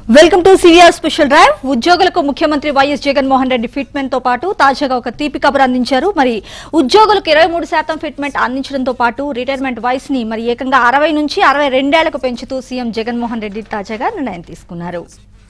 Welcome to CVR special drive. ఉద్యోగులకు ముఖ్యమంత్రి YS Jaganmohan Reddy fitment తో పాటు తాజాగా ఒక తీపి కబురు అందించారు. మరి ఉద్యోగులకు 23% ఫిట్మెంట్ అందించడంతో పాటు రిటైర్మెంట్ వయసుని మరి ఏకంగా 60 నుంచి 62 ఏళ్లకు పెంచుతూ సీఎం జగన్మోహన్ రెడ్డి తాజాగా నిర్ణయం తీసుకున్నారు.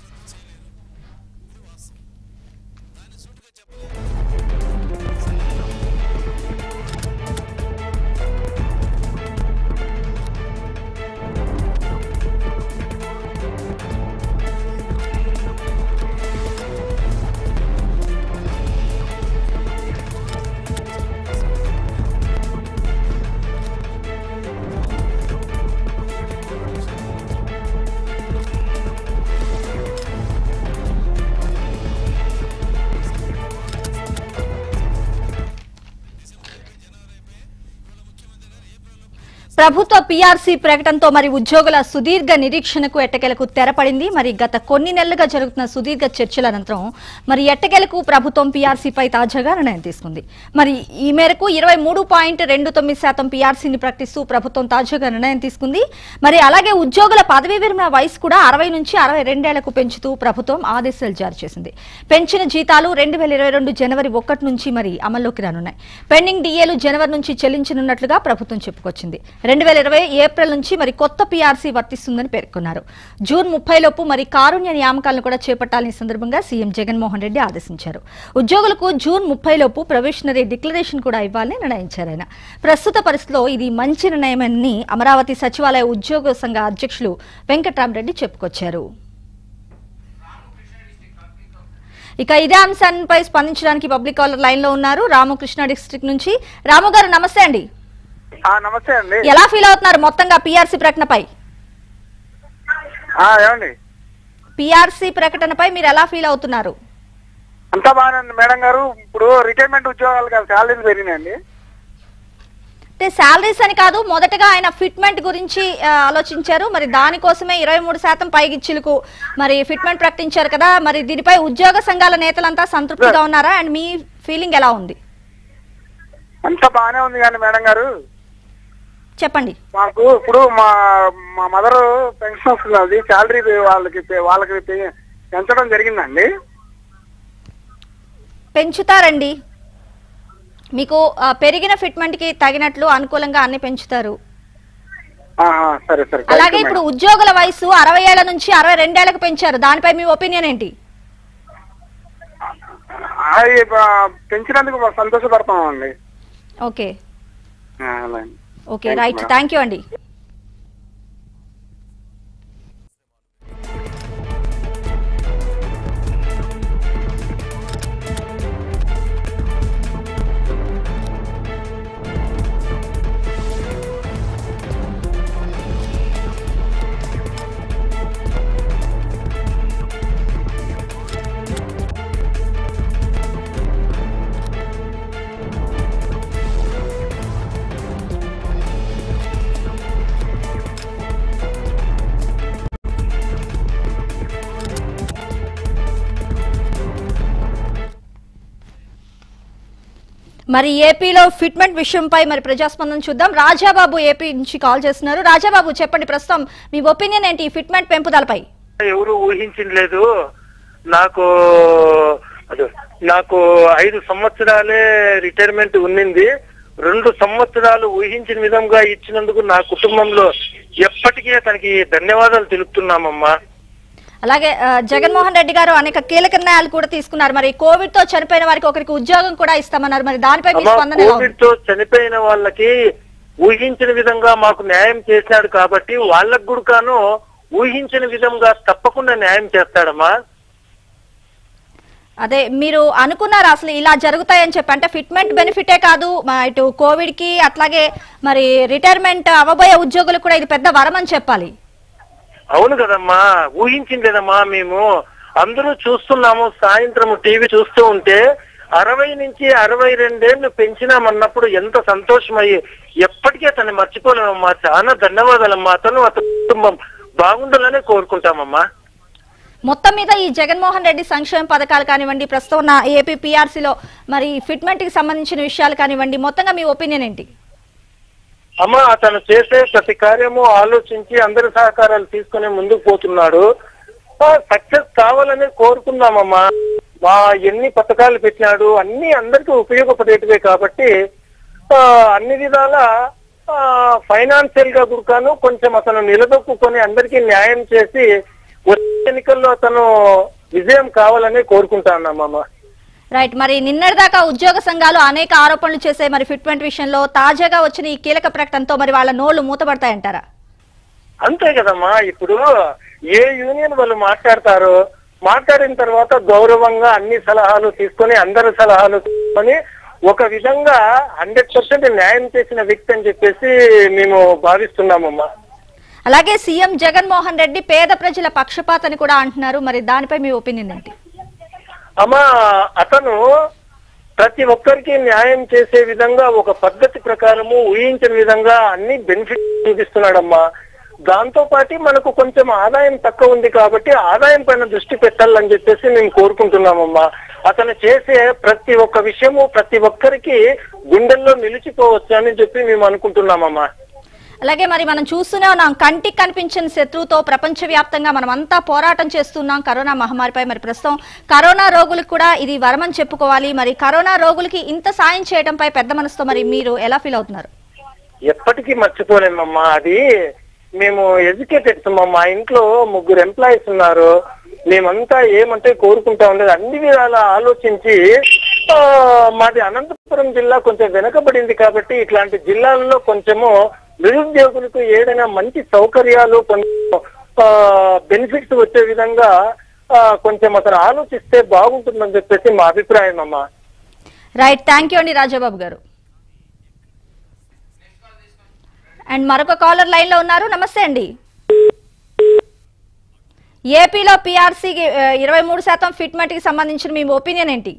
ప్రభుత్వ పీఆర్సీ ప్రకటనతో మరి ఉద్యోగుల సుదీర్ఘ నిరీక్షణకు ఎట్టకేలకు తెరపడింది. మరి గత కొన్ని నెలలుగా జరుగుతున్న సుదీర్ఘ చర్చల అనంతరం మరి ఎట్టకేలకు ప్రభుత్వం పీఆర్సీపై తాజాగా నిర్ణయం తీసుకుంది. మరి ఈ మేరకు 23.29% పీఆర్సీని ప్రకటిస్తూ ప్రభుత్వం తాజాగా నిర్ణయం తీసుకుంది. మరి అలాగే ఉద్యోగుల పదవీ విరమణ వయసు కూడా 60 నుంచి 62 ఏళ్లకు పెంచుతూ ప్రభుత్వం ఆదేశాలు జారీ చేసింది. పెంచిన జీతాలు 2022 జనవరి 1 నుంచి మరి అమల్లోకి రానున్నాయి. పెండింగ్ డిఏలు జనవరి నుంచి చెల్లించనున్నట్లుగా ప్రభుత్వం చెప్పుకొచ్చింది. 2020 ఏప్రిల్ నుంచి మరి కొత్త పీఆర్సీ వర్తిస్తుందని పేర్కొన్నారు. జూన్ 30 లోపు మరి కారుణ్య నియామకాలను కూడా చేపట్టాలని సందర్భంగా సీఎం జగన్మోహన్ రెడ్డి ఆదేశించారు. ఉద్యోగులకు జూన్ 30 లోపు ప్రొబేషనరీ డిక్లరేషన్ కూడా ఇవ్వాలని నిర్ణయించారు. ఆయన ప్రస్తుత పరిస్థితిలో ఇది మంచి నిర్ణయమని అమరావతి సచివాలయ ఉద్యోగ సంఘ అధ్యక్షులు వెంకట్రామరెడ్డి చెప్పుకొచ్చారు. ఇక ఇదే అంశాలపై స్పందించడానికి పబ్లిక్ కాలర్ లైన్ లో ఉన్నారు. రామకృష్ణ డిస్ట్రిక్ట్ నుంచి. రాము గారు నమస్తే అండి. నమస్తే అండి. ఎలా ఫీల్ అవుతున్నారు మొత్తంగా పీఆర్సీ ప్రకటనపై? పీఆర్సీ ప్రకటనపై మీరు ఎలా ఫీల్ అవుతున్నారు? అంతా బాగానే మేడం గారు. ఇప్పుడు రిటైర్మెంట్ ఉద్యోగాలు కాదు, శాలరీలు పెరిగినాయండి. అంటే శాలరీస్ అని కాదు, మొదటగా ఆయన ఫిట్మెంట్ గురించి ఆలోచించారు. మరి దానికోసమే 23% పైగిచ్చులకు మరి ఫిట్మెంట్ ప్రకటించారు కదా. మరి దీనిపై ఉద్యోగ సంఘాల నేతలంతా సంతృప్తిగా ఉన్నారా? అండ్ మీ ఫీలింగ్ ఎలా ఉంది? అంతా బాగానే ఉంది కానీ మేడం గారు చెప్పండి. మాకు ఇప్పుడు మా మదర్ పెన్షన్ వస్తుంది, శాలరీ వాళ్ళకి పెంచడం జరిగిందండి. పెంచుతారండి, మీకు పెరిగిన ఫిట్మెంట్ కి తగినట్లు అనుకూలంగా అన్ని పెంచుతారు. సరే సరే. అలాగే ఇప్పుడు ఉద్యోగుల వయసు 60 ఏళ్ల నుంచి 62 ఏళ్లకు పెంచారు. దానిపై మీ ఒపీనియన్ ఏంటి? పెంచినందుకు సంతోషపడతాం అండి. Okay okay right, thank you అండి. మరి ఏపీలో ఫిట్మెంట్ విషయంపై మరి ప్రజాస్పందన చూద్దాం. రాజాబాబు ఏపీ నుంచి కాల్ చేస్తున్నారు. రాజాబాబు చెప్పండి, ప్రస్తుతం మీ ఒపీనియన్ ఏంటి ఫిట్మెంట్ పెంపుదలపై? ఎవరు ఊహించలేదు. నాకు 5 సంవత్సరాలే రిటైర్మెంట్ ఉన్నింది. 2 సంవత్సరాలు ఊహించిన విధంగా ఇచ్చినందుకు నా కుటుంబంలో ఎప్పటికీ తనకి ధన్యవాదాలు తెలుపుతున్నామమ్మా. అలాగే జగన్మోహన్ రెడ్డి గారు అనేక కీలక నిర్ణయాలు కూడా తీసుకున్నారు. మరి కోవిడ్ తో చనిపోయిన వారికి ఒకరికి ఉద్యోగం కూడా ఇస్తామన్నారు. మరి దానిపై కోవిడ్ తో చనిపోయిన వాళ్ళకి ఊహించిన విధంగా మాకు న్యాయం చేసినాడు కాబట్టి వాళ్ళకు కూడాను ఊహించిన విధంగా తప్పకుండా న్యాయం చేస్తాడమ్మా. అదే మీరు అనుకున్నారు అసలు ఇలా జరుగుతాయని చెప్పి? అంటే ఫిట్మెంట్ బెనిఫిటే కాదు, ఇటు కోవిడ్ కి అట్లాగే మరి రిటైర్మెంట్ అవ్వబోయే ఉద్యోగులకు కూడా ఇది పెద్ద వరం అని చెప్పాలి. అవును కదమ్మా, ఊహించిందేదమ్మా. మేము అందరూ చూస్తున్నాము, సాయంత్రం టీవీ చూస్తూ ఉంటే 60 నుంచి 62 ఏళ్ళు పెంచినామన్నప్పుడు ఎంత సంతోషమయ్యి ఎప్పటికీ అతన్ని మర్చిపోలేమమ్మా. చాలా ధన్యవాదాలమ్మా. అతను కుటుంబం బాగుండాలనే కోరుకుంటామమ్మా. మొత్తం మీద ఈ జగన్మోహన్ రెడ్డి సంక్షేమ పథకాలు కానివ్వండి, ప్రస్తుతం ఉన్న ఏపీ పీఆర్సీలో మరి ఫిట్మెంట్ కి సంబంధించిన విషయాలు కానివ్వండి, మొత్తంగా మీ ఒపీనియన్ ఏంటి? అమ్మ అతను చేసే ప్రతి కార్యము ఆలోచించి అందరి సహకారాలు తీసుకుని ముందుకు పోతున్నాడు. సక్సెస్ కావాలని కోరుకుందామమ్మా. మా ఎన్ని పథకాలు పెట్టినాడు అన్ని అందరికీ ఉపయోగపడేటివే కాబట్టి అన్ని విధాల ఫైనాన్షియల్ గా కూడాను కొంచెం అతను నిలదొక్కుని అందరికీ న్యాయం చేసి వచ్చే ఎన్నికల్లో అతను విజయం కావాలని కోరుకుంటానమ్మా. రైట్. మరి నిన్నటిదాకా ఉద్యోగ సంఘాలు అనేక ఆరోపణలు చేసే మరి ఫిట్మెంట్ విషయంలో తాజాగా వచ్చిన ఈ కీలక ప్రకటనతో మరి వాళ్ళ నోళ్లు మూతపడతాయంటారా? అంతే కదమ్మా. ఇప్పుడు ఏ యూనియన్ వాళ్ళు మాట్లాడతారో మాట్లాడిన తర్వాత గౌరవంగా అన్ని సలహాలు తీసుకొని అందరి సలహాలు తీసుకొని ఒక విధంగా 100% న్యాయం చేసిన వ్యక్తి అని చెప్పేసి మేము భావిస్తున్నామమ్మా. అలాగే సీఎం జగన్మోహన్ రెడ్డి పేద ప్రజల పక్షపాతని కూడా అంటున్నారు. మరి దానిపై మీ ఒపీనియన్ ఏంటి? అమ్మా, అతను ప్రతి ఒక్కరికి న్యాయం చేసే విధంగా ఒక పద్ధతి ప్రకారము ఊహించిన విధంగా అన్ని బెనిఫిట్స్ చూపిస్తున్నాడమ్మా. దాంతో పాటు మనకు కొంచెం ఆదాయం తక్కువ ఉంది కాబట్టి ఆదాయం పైన దృష్టి పెట్టాలని చెప్పేసి మేము కోరుకుంటున్నామమ్మా. అతను చేసే ప్రతి ఒక్క విషయము ప్రతి ఒక్కరికి గుండెల్లో నిలిచిపోవచ్చు అని చెప్పి మేము అనుకుంటున్నామమ్మా. అలాగే మరి మనం చూస్తూనే ఉన్నాం, కంటికి కనిపించని శత్రువుతో ప్రపంచవ్యాప్తంగా మనం అంతా పోరాటం చేస్తున్నాం కరోనా మహమ్మారిపై. మరి ప్రస్తుతం కరోనా రోగులకు కూడా ఇది వరమని చెప్పుకోవాలి. మరి కరోనా రోగులకి ఇంత సాయం చేయడంపై పెద్ద మనసుతో మరి మీరు ఎలా ఫీల్ అవుతున్నారు? ఎప్పటికీ మర్చిపోలేమమ్మా. అది మేము ఎడ్యుకేటెడ్స్ అమ్మా. మా ఇంట్లో 3 ఎంప్లాయీస్ ఉన్నారు. మేమంతా ఏమంటే కోరుకుంటా ఉండేది అన్ని విధాల ఆలోచించి మాది అనంతపురం జిల్లా కొంచెం వెనకబడింది కాబట్టి ఇట్లాంటి జిల్లాల్లో కొంచెము నిరుద్యోగులకు ఏదైనా మంచి సౌకర్యాలు కొంచెం బెనిఫిట్స్ వచ్చే విధంగా కొంచెం అతను ఆలోచిస్తే బాగుంటుందని చెప్పేసి మా అభిప్రాయం అమ్మా. రైట్. థ్యాంక్ యూ అండి రాజాబాబు గారు. అండ్ మరొక కాలర్ లైన్ లో ఉన్నారు. నమస్తే అండి. ఏపీలో పిఆర్సీకి 23% ఫిట్మెంట్ కి సంబంధించిన మీ ఒపీనియన్ ఏంటి?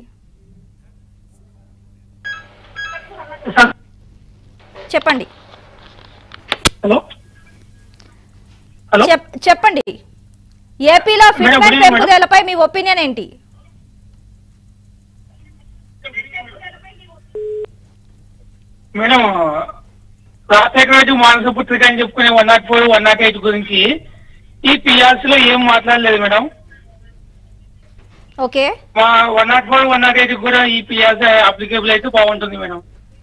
చెప్పండి. చెప్పండి. ఏపీలో ఫిట్మెంట్ పెంపుదలపై మీ ఒపీనియన్ ఏంటి? మేడం, రాజశేఖర రెడ్డి మానస పుత్రిక అని చెప్పుకునే 104, 108 గురించి ఈ పిఆర్సీ లో ఏం మాట్లాడలేదు మేడం. ఓకే. 104, 108 కూడా ఈ పిఆర్సీ అప్లికేబుల్ అయితే బాగుంటుంది మేడం.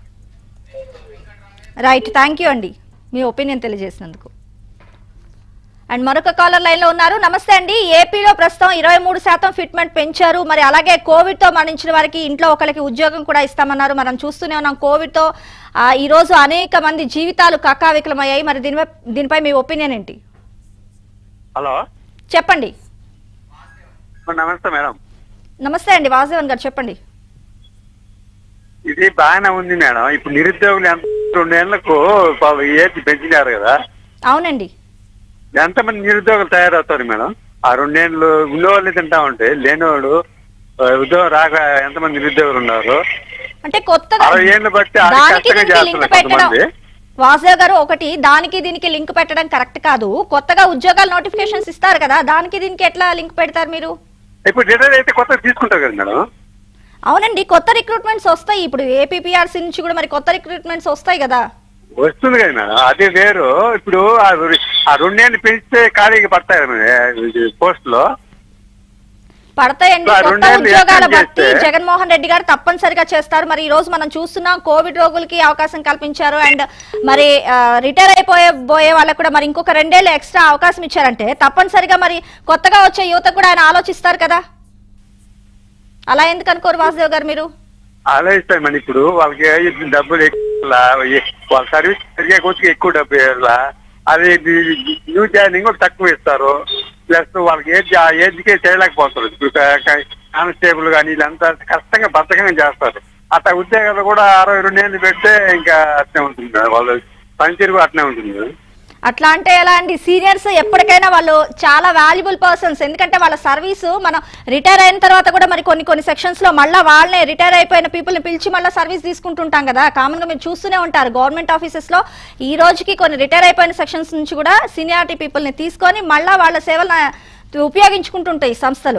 రైట్. థ్యాంక్ యూ అండి మీ ఒపీనియన్ తెలియజేసినందుకు. అండ్ మరొక కాలర్ లైన్ లో ఉన్నారు. నమస్తే అండి. ఏపీలో ప్రస్తుతం 23% ఫిట్మెంట్ పెంచారు. మరి అలాగే కోవిడ్ తో మరణించిన వారికి ఇంట్లో ఒకరికి ఉద్యోగం కూడా ఇస్తామన్నారు. మనం చూస్తూనే ఉన్నాం కోవిడ్ తో ఈ రోజు అనేక మంది జీవితాలు కక్కావికలమయ్యాయి. మరి దీనిపై మీ ఒపీనియన్ ఏంటి? హలో, చెప్పండి. నమస్తే మేడం. నమస్తే అండి వాసుదేవన్ గారు, చెప్పండి. ఇది బాగానే ఉంది మేడం. ఇప్పుడు నిరుద్యోగులు 2 ఏళ్లకు ఏజ్ పెంచినారు కదా. అవునండి. ఎంతమంది నిరుద్యోగులు తయారవుతారు మేడం? ఆ 2 ఏళ్ళు ఉన్నవాళ్ళు తింటా ఉంటే లేనివాడు ఉద్యోగం రాక ఎంతమంది నిరుద్యోగులు ఉన్నారు? అంటే కొత్తగా వాసుదేవ్ గారు, ఒకటి దానికి దీనికి లింక్ పెట్టడం కరెక్ట్ కాదు. కొత్తగా ఉద్యోగాలు నోటిఫికేషన్స్ ఇస్తారు కదా, దానికి దీనికి ఎట్లా లింక్ పెడతారు మీరు? ఇప్పుడు రిటైర్ అయితే కొత్తగా తీసుకుంటారు కదా మేడం. అవునండి, కొత్త రిక్రూట్మెంట్స్ వస్తాయి. ఇప్పుడు ఏపీపీఆర్సీ నుంచి కూడా మరి కొత్త రిక్రూట్మెంట్స్ వస్తాయి కదా. వస్తుంది కదా మేడం, అది వేరు. ఇప్పుడు ఆ 2 ఏళ్ళు పెంచితే ఖాళీగా పడతాయి పోస్టులో. పడతాయండి. కొత్త ఉద్యోగాల భర్తీ జగన్మోహన్ రెడ్డి గారు తప్పనిసరిగా చేస్తారు. మరి ఈ రోజు మనం చూస్తున్నాం కోవిడ్ రోగులకి అవకాశం కల్పించారు. అండ్ మరి రిటైర్ అయిపోయే వాళ్ళకు కూడా మరి ఇంకొక 2 ఏళ్ళు ఎక్స్ట్రా అవకాశం ఇచ్చారంటే తప్పనిసరిగా మరి కొత్తగా వచ్చే యువత కూడా ఆయన ఆలోచిస్తారు కదా. అలా ఎందుకు అనుకోరు వాసుదేవ్ గారు మీరు? ఆలోచిస్తాయి మరి. ఇప్పుడు వాళ్ళకి డబ్బులు వాళ్ళ సర్వీస్ పెరిగే కొద్దిగా ఎక్కువ డబ్బు ఇవ్వాలా, అది న్యూ జాయినింగ్ కూడా తక్కువ ఇస్తారు. ప్లస్ వాళ్ళకి ఏజ్కే చేయలేకపోతారు. ఇప్పుడు కానిస్టేబుల్ కానీ వీళ్ళంతా కష్టంగా బతకంగా చేస్తారు. అట్లా ఉద్యోగాలు కూడా 62 ఏళ్ళు పెడితే ఇంకా అట్నే ఉంటుంది, వాళ్ళు పనితీరు అట్నే ఉంటుంది. అట్లా అంటే ఎలా అండి? సీనియర్స్ ఎప్పటికైనా వాళ్ళు చాలా వాల్యుబుల్ పర్సన్స్. ఎందుకంటే వాళ్ళ సర్వీసు మనం రిటైర్ అయిన తర్వాత కూడా మరి కొన్ని సెక్షన్స్ లో మళ్ళీ వాళ్ళనే రిటైర్ అయిపోయిన పీపుల్ ని పిలిచి మళ్ళీ సర్వీస్ తీసుకుంటుంటాం కదా. కామన్ గా మీరు చూస్తూనే ఉంటారు గవర్నమెంట్ ఆఫీసెస్ లో ఈ రోజుకి కొన్ని రిటైర్ అయిపోయిన సెక్షన్స్ నుంచి కూడా సీనియారిటీ పీపుల్ ని తీసుకొని మళ్ళీ వాళ్ళ సేవలను ఉపయోగించుకుంటుంటాయి సంస్థలు.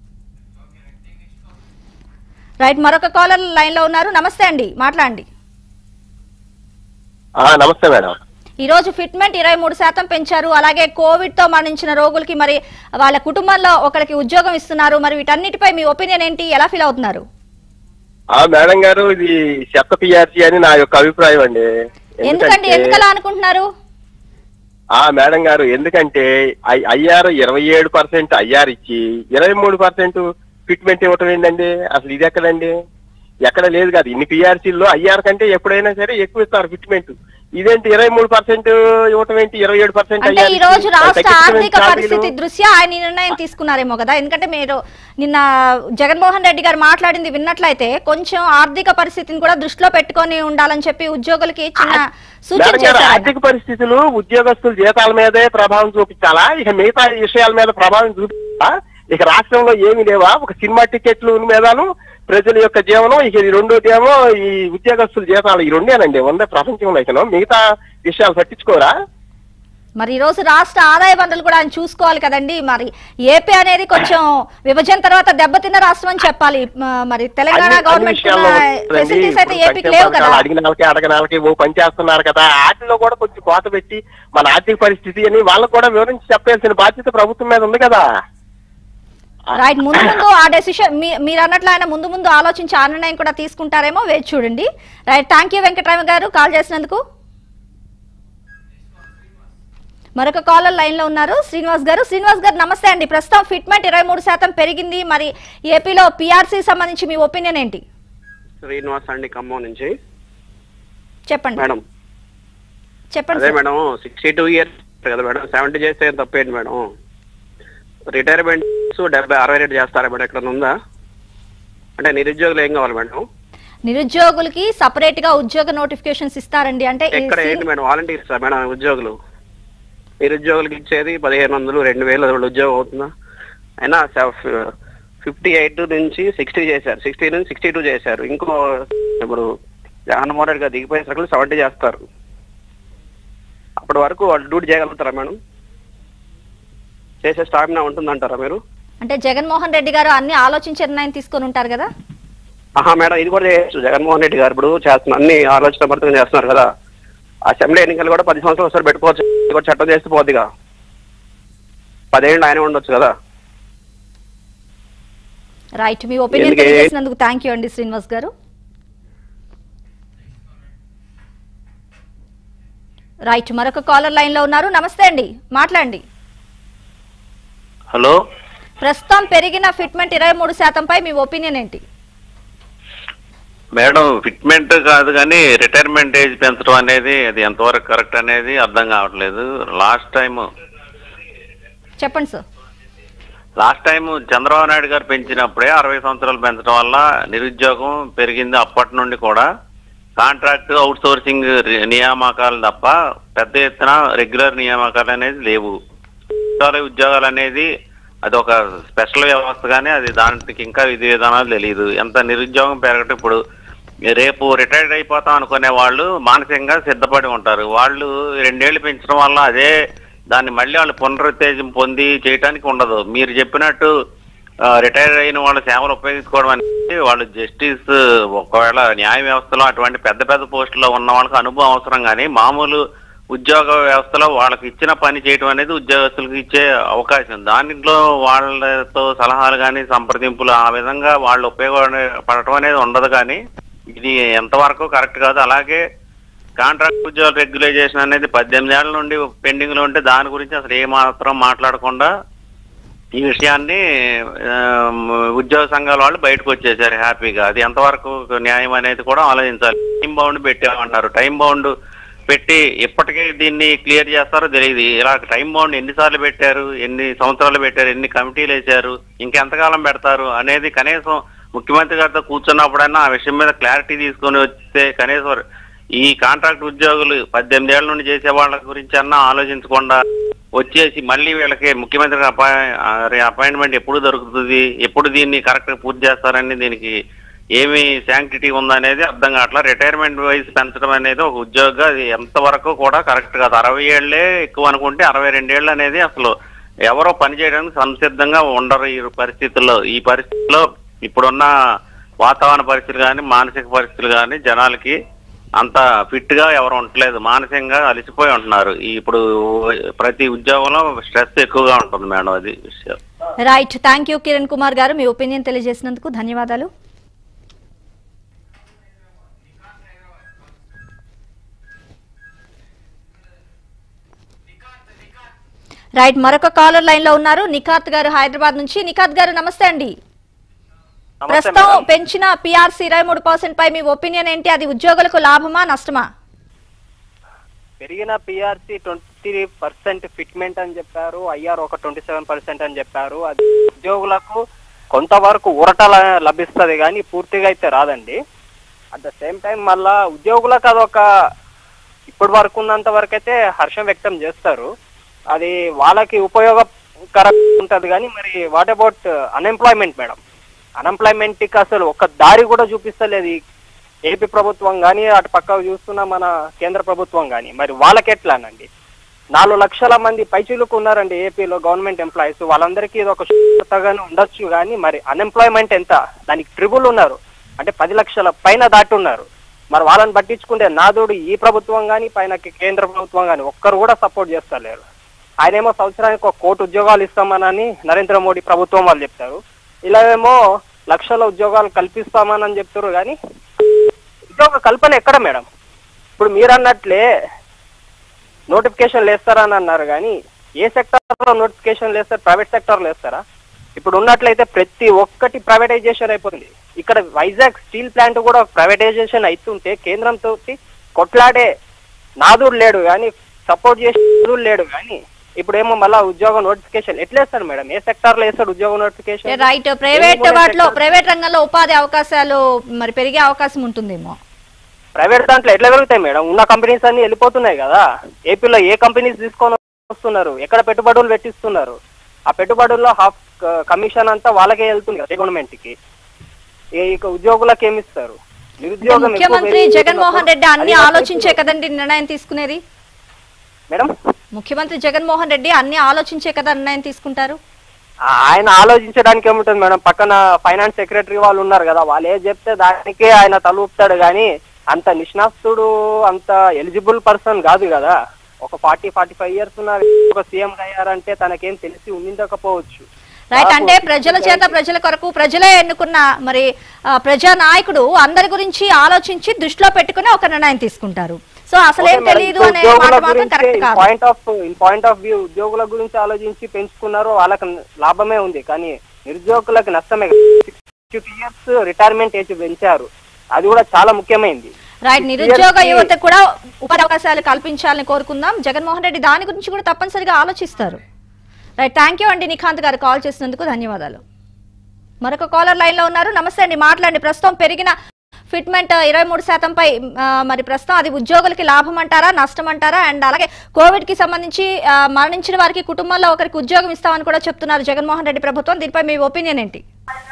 రైట్. మరొక కాలర్ లైన్ లో ఉన్నారు. నమస్తే అండి, మాట్లాడండి. నమస్తే మేడం. ఈ రోజు ఫిట్మెంట్ 23% పెంచారు. అలాగే కోవిడ్ తో మరణించిన రోగులకి మరి వాళ్ళ కుటుంబంలో ఒకరికి ఉద్యోగం ఇస్తున్నారు. మరి వీటన్నిటిపై మీ ఒపీనియన్ ఏంటి, ఎలా ఫీల్ అవుతున్నారు? మేడం గారు, ఇది చెత్త పిఆర్సీ అని నా యొక్క అభిప్రాయం అండి. ఎందుకలా అనుకుంటున్నారు? మేడం గారు, ఎందుకంటే ఐఆర్ 27% ఐఆర్ ఇచ్చి 23% ఫిట్మెంట్ ఇవ్వటం ఏంటండి? అసలు ఇది ఎక్కడండి? ఎక్కడ లేదు కదా. ఇన్ని పిఆర్సీల్లో ఐఆర్ కంటే ఎప్పుడైనా సరే ఎక్కువ ఇస్తారు ఫిట్మెంట్. ఇదేంటి 23% ఇవ్వటం ఏంటి? 27%. అంటే ఈ రోజు రాష్ట్ర ఆర్థిక పరిస్థితి దృష్ట్యా ఆయన నిర్ణయం తీసుకున్నారేమో కదా. ఎందుకంటే మీరు నిన్న జగన్మోహన్ రెడ్డి గారు మాట్లాడింది విన్నట్లయితే కొంచెం ఆర్థిక పరిస్థితిని కూడా దృష్టిలో పెట్టుకొని ఉండాలని చెప్పి ఉద్యోగులకి చిన్న సూచన చేశారు. ఆర్థిక పరిస్థితులు ఉద్యోగస్తుల జీతాల మీదే ప్రభావం చూపించాలా? ఇక మిగతా విషయాల మీద ప్రభావం చూపించాలా? ఇక రాష్ట్రంలో ఏమి లేవా? ఒక సినిమా టికెట్లు మీదను ప్రజల యొక్క జీవనం, ఇక రెండోది ఏమో ఈ ఉద్యోగస్తుల జీతాలు, ఈ రెండేనండి ఉండే ప్రపంచంలో. ఇక మిగతా విషయాలు పట్టించుకోరా? మరి ఈ రోజు రాష్ట్ర ఆదాయ వనరులు కూడా ఆయన చూసుకోవాలి కదండి. మరి ఏపీ అనేది కొంచెం విభజన తర్వాత దెబ్బతిన్న రాష్ట్రం అని చెప్పాలి. మరి తెలంగాణ గవర్నమెంట్ ఫెసిలిటీస్ అయితే ఏపీకి లేవు కదా. అడగనాలకి పని చేస్తున్నారు కదా, వాటిలో కూడా కొంచెం కోత పెట్టి మన ఆర్థిక పరిస్థితి అని వాళ్ళకు కూడా వివరించి చెప్పాల్సిన బాధ్యత ప్రభుత్వం మీద ఉంది కదా. రైట్, ముందు ముందు ఆ డెసిషన్ మీరు అన్నట్లు ఆయన ముందు ముందు ఆలోచించి ఆ నిర్ణయం కూడా తీసుకుంటారేమో, వేచి చూడండి. రైట్, థ్యాంక్ యూ వెంకటరామ గారు కాల్ చేసినందుకు. మరొక కాలర్ లైన్ లో ఉన్నారు, శ్రీనివాస్ గారు. శ్రీనివాస్ గారు నమస్తే అండి. ప్రస్తుతం ఫిట్మెంట్ 23% పెరిగింది. మరి ఏపీలో పిఆర్సీ సంబంధించి మీ ఒపీనియన్ ఏంటి? శ్రీనివాస్ అండి, ఖమ్మం నుంచి. చెప్పండి మేడం. చెప్పండి. అదే మేడం, 62 years కదా మేడం, 70 చేస్తే తప్పేంటి మేడం? రిటైర్మెంట్ 70-60 చేస్తారా మేడం? ఎక్కడ ఉందా? అంటే నిరుద్యోగులు ఏం కావాలి మేడం? నిరుద్యోగులకి సపరేట్ గా ఉద్యోగ నోటిఫికేషన్స్ ఇస్తారండి. అంటే ఎక్కడ ఏంటి మేడం? వాలంటీర్స్ మేడం ఉద్యోగులు? నిరుద్యోగులకి ఇచ్చేది 1500, 2000 ఉద్యోగం అవుతుందా? అయినా 58 నుంచి 60 చేశారు, 60 నుంచి 62 చేశారు. ఇంకో ఇప్పుడు జగన్మోహన్ రెడ్డి గారు దిగిపోయేసరికి 70 చేస్తారు. అప్పటి వరకు వాళ్ళు డ్యూటీ చేయగలుగుతారా మేడం? చేసే స్టామినా ఉంటుందంటారా మీరు? అంటే జగన్మోహన్ రెడ్డి గారు అన్ని ఆలోచించే నిర్ణయం తీసుకొని ఉంటారు కదా. మేడం, ఇది కూడా చేయొచ్చు. జగన్మోహన్ రెడ్డి గారు ఇప్పుడు చేస్తున్నారు, అన్ని ఆలోచన చేస్తున్నారు కదా. అసెంబ్లీ ఎన్నికలు కూడా 10 సంవత్సరాలు ఒకసారి పెట్టుకోవచ్చు. ఇది కూడా చట్టం చేస్తే పోద్దిగా. 10 ఏళ్ళు ఆయన ఉండొచ్చు కదా. రైట్, మీ ఒపీనియన్ తెలియజేసినందుకు థ్యాంక్ యూ అండి శ్రీనివాస్ గారు. రైట్, మరొక కాలర్ లైన్ లో ఉన్నారు. నమస్తే అండి, మాట్లాడండి. హలో, ప్రస్తుతం పెరిగిన ఫిట్మెంట్ 23% పై మీ ఒపీనియన్ ఏంటి? మేడం, ఫిట్మెంట్ కాదు కానీ రిటైర్మెంట్ ఏజ్ పెంచడం అనేది అది ఎంతవరకు కరెక్ట్ అనేది అర్థం కావట్లేదు. లాస్ట్ టైం చెప్పండి sir. Last time Chandrababu Naidu గారు పెంచినప్పుడే 60 సంవత్సరాలు పెంచడం వల్ల నిరుద్యోగం పెరిగింది. అప్పటి నుండి కూడా కాంట్రాక్ట్ అవుట్ సోర్సింగ్ నియామకాలు తప్ప పెద్ద ఎత్తున రెగ్యులర్ నియామకాలు అనేది లేవు. ఉద్యోగాలు అనేది అది ఒక స్పెషల్ వ్యవస్థ, కానీ అది దానికి ఇంకా విధి విధానాలు తెలియదు. ఎంత నిరుద్యోగం పెరగటం, ఇప్పుడు రేపు రిటైర్డ్ అయిపోతాం అనుకునే వాళ్ళు మానసికంగా సిద్ధపడి ఉంటారు. వాళ్ళు 2 ఏళ్ళు పెంచడం వల్ల అదే దాన్ని మళ్ళీ వాళ్ళు పునరుత్తేజం పొంది చేయడానికి ఉండదు. మీరు చెప్పినట్టు రిటైర్ అయిన వాళ్ళ సేవలు ఉపయోగించుకోవడం అనేది వాళ్ళు జస్టిస్, ఒకవేళ న్యాయ వ్యవస్థలో అటువంటి పెద్ద పెద్ద పోస్టుల్లో ఉన్న వాళ్ళకి అనుభవం అవసరం, కానీ మామూలు ఉద్యోగ వ్యవస్థలో వాళ్ళకి ఇచ్చిన పని చేయడం అనేది ఉద్యోగస్తులకు ఇచ్చే అవకాశం. దాంట్లో వాళ్ళతో సలహాలు కానీ సంప్రదింపులు ఆ విధంగా వాళ్ళు ఉపయోగపడటం అనేది ఉండదు. కానీ ఇది ఎంతవరకు కరెక్ట్ కాదు. అలాగే కాంట్రాక్ట్ ఉద్యోగాల రెగ్యులైజేషన్ అనేది 18 ఏళ్ల నుండి పెండింగ్ లో ఉంటే దాని గురించి అసలు ఏమాత్రం మాట్లాడకుండా ఈ విషయాన్ని ఉద్యోగ సంఘాల వాళ్ళు బయటకు వచ్చేసారు హ్యాపీగా. అది ఎంతవరకు న్యాయం అనేది కూడా ఆలోచించాలి. టైం బౌండ్ పెట్టామన్నారు, టైం బౌండ్ పెట్టి ఇప్పటికీ దీన్ని క్లియర్ చేస్తారో తెలియదు. ఇలా టైం బౌండ్ ఎన్నిసార్లు పెట్టారు, ఎన్ని సంవత్సరాలు పెట్టారు, ఎన్ని కమిటీలు వేశారు, ఇంకెంతకాలం పెడతారు అనేది కనీసం ముఖ్యమంత్రి గారితో కూర్చున్నప్పుడైనా ఆ విషయం మీద క్లారిటీ తీసుకొని వస్తే కనీసం ఈ కాంట్రాక్ట్ ఉద్యోగులు 18 ఏళ్ల నుండి చేసే వాళ్ళ గురించి అన్నా ఆలోచించకుండా వచ్చేసి మళ్ళీ వీళ్ళకి ముఖ్యమంత్రి అపాయింట్మెంట్ ఎప్పుడు దొరుకుతుంది, ఎప్పుడు దీన్ని కరెక్ట్ గా పూర్తి చేస్తారని దీనికి ఏమి శాంక్టిటీ ఉందనేది అర్థం కావట్లా. రిటైర్మెంట్ వయసు పెంచడం అనేది ఒక ఉద్యోగంగా అది ఎంతవరకు కూడా కరెక్ట్ కాదు. 60 ఏళ్లే ఎక్కువ అనుకుంటే 62 ఏళ్ళు అనేది అసలు ఎవరో పని చేయడానికి సంసిద్ధంగా ఉండరు ఈ పరిస్థితుల్లో. ఈ పరిస్థితుల్లో ఇప్పుడున్న వాతావరణ పరిస్థితులు కానీ మానసిక పరిస్థితులు కానీ జనాలకి అంత ఫిట్ గా ఎవరు ఉండట్లేదు, మానసికంగా అలసిపోయి ఉంటున్నారు. ఇప్పుడు ప్రతి ఉద్యోగంలో స్ట్రెస్ ఎక్కువగా ఉంటుంది మేడం, అది విషయం. Right, thank you Kiran Kumar గారు, మీ ఒపీనియన్ తెలియజేసినందుకు ధన్యవాదాలు. రైట్, మరొక కాలర్ లైన్ లో ఉన్నారు నిఖాత్ గారు హైదరాబాద్ నుంచి. నిఖాత్ గారు నమస్తే అండి. ప్రస్తుతం పెంచిన పిఆర్సీ 23% పై మీ ఒపీనియన్ ఏంటి? అది ఉద్యోగులకు లాభమా నష్టమా? పెరిగిన పిఆర్సీ 20% ఫిట్మెంట్ అని చెప్పారు, ఐఆర్ ఒక 27% అని చెప్పారు. అది ఉద్యోగులకు కొంతవరకు ఊరట లభిస్తుంది కానీ పూర్తిగా అయితే రాదండి. అట్ ద సేమ్ టైం మళ్ళా ఉద్యోగులకు అదొక ఇప్పటి వరకు ఉన్నంత వరకు అయితే హర్షం వ్యక్తం చేస్తారు, అది వాళ్ళకి ఉపయోగకరంగా ఉంటుంది. కానీ మరి what about unemployment madam? Unemployment కి అసలు ఒక దారి కూడా చూపిస్తలేదు ఏపీ ప్రభుత్వం కానీ, అటు పక్కకు చూస్తున్న మన కేంద్ర ప్రభుత్వం కానీ. మరి వాళ్ళకి ఎట్లానండి? 4 లక్షల మంది పైచీలకు ఉన్నారండి ఏపీలో గవర్నమెంట్ ఎంప్లాయీస్. వాళ్ళందరికీ ఇది ఒక శుభ్రతగానే ఉండొచ్చు కానీ మరి అన్ఎంప్లాయ్మెంట్ ఎంత? దానికి ట్రిబుల్ ఉన్నారు, అంటే 10 లక్షల పైన దాటున్నారు. మరి వాళ్ళని పట్టించుకుంటే నాదుడు ఈ ప్రభుత్వం కానీ పైన కేంద్ర ప్రభుత్వం కానీ ఒక్కరు కూడా సపోర్ట్ చేస్తలేరు. ఆయనేమో సంవత్సరానికి 1 కోటి ఉద్యోగాలు ఇస్తామనని నరేంద్ర మోడీ ప్రభుత్వం వాళ్ళు చెప్తారు, ఇలా ఏమో లక్షల ఉద్యోగాలు కల్పిస్తామని చెప్తారు. కానీ ఉద్యోగ కల్పన ఎక్కడ మేడం? ఇప్పుడు మీరు అన్నట్లే నోటిఫికేషన్లు వేస్తారని అన్నారు, కానీ ఏ సెక్టార్లో నోటిఫికేషన్లు వేస్తారు? ప్రైవేట్ సెక్టార్లో వేస్తారా? ఇప్పుడు ఉన్నట్లయితే ప్రతి ఒక్కటి ప్రైవేటైజేషన్ అయిపోతుంది. ఇక్కడ వైజాగ్ స్టీల్ ప్లాంట్ కూడా ప్రైవేటైజేషన్ అవుతుంటే కేంద్రంతో కొట్లాడే నాదుడు లేడు కానీ, సపోర్ట్ చేసే లేడు కానీ, ఇప్పుడేమో మళ్ళా ఉద్యోగ నోటిఫికేషన్ ఎట్లా వేస్తారు మేడం? ఏ సెక్టార్ లో వేస్తాడు ఉద్యోగ నోటిఫికేషన్? రైట్, ప్రైవేట్ రంగంలో ఉపాధి అవకాశాలు మరి పెరిగే అవకాశం ఉంటుందేమో. ప్రైవేట్ దాంట్లో ఎట్లా పెరుగుతాయి మేడం? ఉన్న కంపెనీస్ అన్ని వెళ్ళిపోతున్నాయి కదా. ఏపీలో ఏ కంపెనీస్ తీసుకొని వస్తున్నారు, ఎక్కడ పెట్టుబడులు పెట్టిస్తున్నారు? ఆ పెట్టుబడుల్లో హాఫ్ కమిషన్ అంతా వాళ్ళకే వెళ్తుంది కదా గవర్నమెంట్ కి. ఇక ఉద్యోగులకు ఏమిస్తారు? నిరుద్యోగం. ముఖ్యమంత్రి జగన్మోహన్ రెడ్డి అన్ని ఆలోచించే కదండి నిర్ణయం తీసుకునేది మేడం? ముఖ్యమంత్రి జగన్మోహన్ రెడ్డి అన్ని ఆలోచించే కదా నిర్ణయం తీసుకుంటారు. ఆయన ఆలోచించడానికి ఏముంటుంది మేడం? పక్కన ఫైనాన్స్ సెక్రటరీ వాళ్ళు ఉన్నారు కదా, వాళ్ళు ఏది చెప్తే దానికే ఆయన తలూపుతాడు. కానీ అంత నిష్ణాస్తుడు, అంత ఎలిజిబుల్ పర్సన్ కాదు కదా. ఒక 40-45 ఇయర్స్ ఉన్న ఒక సీఎం అయ్యారంటే తనకేం తెలిసి ఉండకపోవచ్చు. రైట్, అంటే ప్రజల చేత ప్రజల కొరకు ప్రజలే ఎన్నుకున్న మరి ప్రజా నాయకుడు అందరి గురించి ఆలోచించి దృష్టిలో పెట్టుకుని ఒక నిర్ణయం తీసుకుంటారు. సో అసలేం తెలియదు అనే మాట మాత్రం కరెక్ట్ కాదు. పాయింట్ ఆఫ్ వ్యూ ఉద్యోగుల గురించి ఆలోచించి పెంచుకున్నారు, వాళ్ళకి లాభమే ఉంది. కానీ నిరుద్యోగులకు నష్టమే. 60 ఇయర్స్ రిటైర్మెంట్ ఏజ్ పెంచారు, అది కూడా చాలా ముఖ్యమైనది. రైట్, నిరుద్యోగ యువత కూడా ఉపాధి అవకాశాలు కల్పించాలని కోరుకుందాం. జగన్మోహన్ రెడ్డి దాని గురించి కూడా తప్పనిసరిగా ఆలోచిస్తారు. రైట్, థ్యాంక్ యూ అండి నిఖాంత్ గారు, కాల్ చేసినందుకు ధన్యవాదాలు. మరొక కాలర్ లైన్ లో ఉన్నారు. నమస్తే అండి, మాట్లాడండి. ప్రస్తుతం పెరిగిన ఫిట్మెంట్ 23% పై మరి ప్రస్తుతం అది ఉద్యోగులకి లాభం అంటారా నష్టం అంటారా? అండ్ అలాగే కోవిడ్ కి సంబంధించి మరణించిన వారికి కుటుంబంలో ఒకరికి ఉద్యోగం ఇస్తామని కూడా చెప్తున్నారు జగన్మోహన్ రెడ్డి ప్రభుత్వం. దీనిపై మీ ఒపీనియన్ ఏంటి?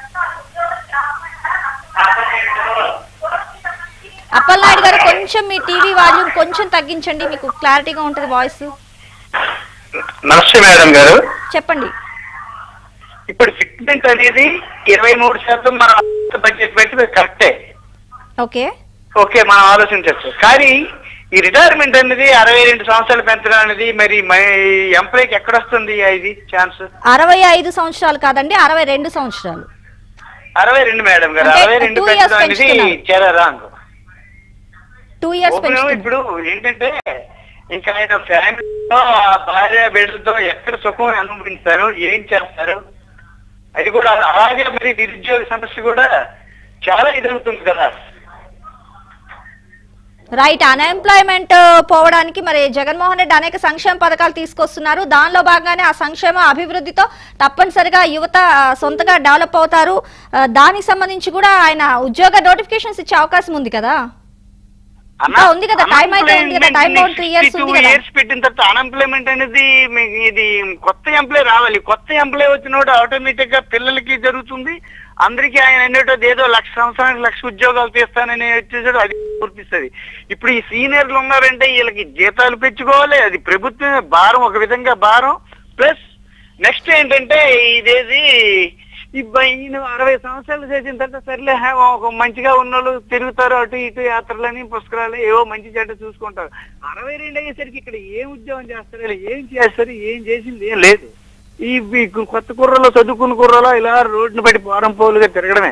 అప్పలనాయుడు గారు, కొంచెం మీ టీవీ వాల్యూమ్ కొంచెం తగ్గించండి, మీకు క్లారిటీగా ఉంటుంది వాయిస్. నమస్తే మేడం గారు, చెప్పండి. ఇప్పుడు ఫిట్మెంట్ అనేది 23% మన బడ్జెట్ పెట్టి కరెక్టే. ఓకే, మనం ఆలోచించవచ్చు. కానీ ఈ రిటైర్మెంట్ అనేది 62 సంవత్సరాలు పెంచడం అనేది మరి ఎంప్లాయ్కి ఎక్కడ వస్తుంది ఇది ఛాన్స్? 65 సంవత్సరాలు కాదండి, 62 సంవత్సరాలు. 62 మేడం గారు, 62 పెంచడం అనేది చాలా రాంగ్. 2 ఇయర్స్. ఇప్పుడు ఏంటంటే ఇంకా ఆయన ఫ్యామిలీతో భార్య బిడ్డలతో ఎక్కడ సుఖం అనుభవిస్తారు, ఏం చేస్తారు, అది కూడా అలాగే మరి నిరుద్యోగ సమస్య కూడా చాలా ఎదుగుతుంది కదా. రైట్, అన్ఎంప్లాయ్మెంట్ పోవడానికి మరి జగన్మోహన్ రెడ్డి అనేక సంక్షేమ పథకాలు తీసుకొస్తున్నారు. దానిలో భాగంగానే ఆ సంక్షేమ అభివృద్ధితో తప్పనిసరిగా యువత సొంతగా డెవలప్ అవుతారు. దానికి సంబంధించి కూడా ఆయన ఉద్యోగ నోటిఫికేషన్స్ ఇచ్చే అవకాశం ఉంది కదా. ఉంది కదా, టైం అయితే ఉంది కదా, టైం 3 ఇయర్స్ ఉంది కదా. ఇయర్స్ పెట్టిన తర్వాత అన్ఎంప్లాయ్మెంట్ అనేది ఇది కొత్త ఎంప్లాయ్ రావాలి. కొత్త ఎంప్లాయ్ వచ్చినప్పుడు ఆటోమేటిక్ గా పిల్లలకి జరుగుతుంది. అందరికీ ఆయన అనేటది ఏదో 1,00,000 సంవత్సరానికి 1,00,000 ఉద్యోగాలు తీస్తానని వచ్చేసాడు, అది గుర్తిస్తుంది. ఇప్పుడు ఈ సీనియర్లు ఉన్నారంటే వీళ్ళకి జీతాలు పెంచుకోవాలి, అది ప్రభుత్వమే భారం, ఒక విధంగా భారం. ప్లస్ నెక్స్ట్ ఏంటంటే ఇదేది ఈయన 60 సంవత్సరాలు చేసిన తర్వాత సర్లే ఒక మంచిగా ఉన్నోళ్ళు తిరుగుతారు అటు ఇటు యాత్రలని పుస్తకాలు ఏవో మంచి చెడ్డ చూసుకుంటారు. 62 అయ్యేసరికి ఇక్కడ ఏం ఉద్యోగం చేస్తారు, ఏం చేస్తారు, ఏం చేసింది ఏం లేదు. ఈ కొత్త కుర్రలో చదువుకున్న కుర్రలో ఇలా రోడ్డును బట్టి పోరం పోలుగా తిరగడమే.